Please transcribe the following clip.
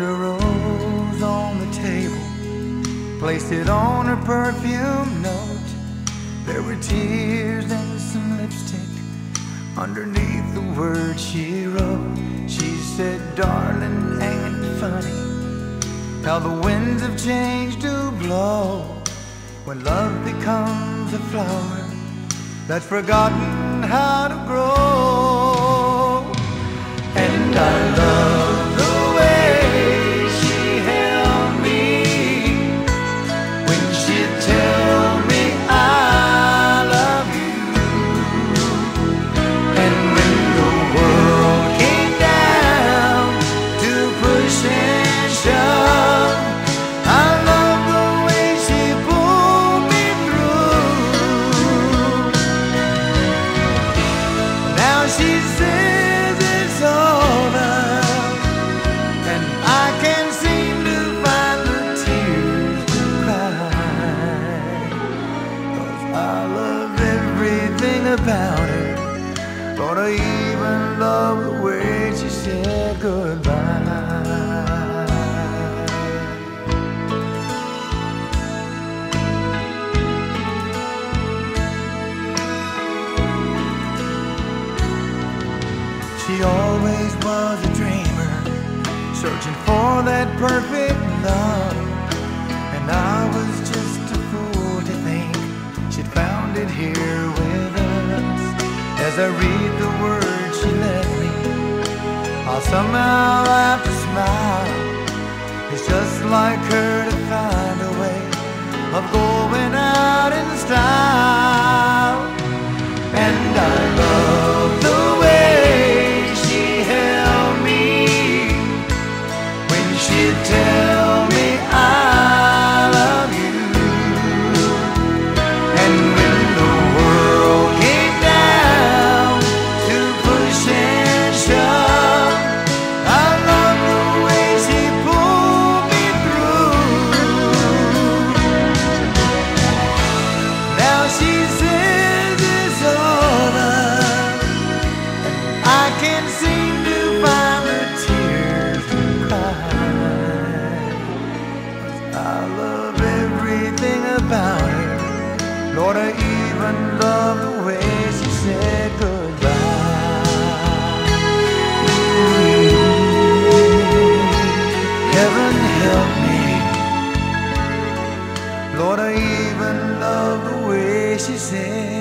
a rose on the table, placed it on her perfume note. There were tears and some lipstick underneath the words she wrote. She said, darling, ain't it funny how the winds of change do blow, when love becomes a flower that's forgotten how to grow. And I love the way she held me when she'd tell me I love you. And when the world came down to push and shove, I love the way she pulled me through. Now she says it's over, and I can't seem to find the tears to cry, 'cause I love everything about her. Lord, I even love the way she said goodbye. She always was a dreamer, searching for that perfect love. And I was just a fool to think she'd found it here with us. As I read the words she left me, I'll somehow have to smile. It's just like her to find a way of going out in style. And I love the way she held me when she'd tell me I love you. And when the world came down to push and shove, I love the way she pulled me through. Now she says it's over, I can't seem to find the tears to cry, 'cause I love everything about her. Lord, I even love the way she said goodbye. Heaven help me, Lord, I even love the way she said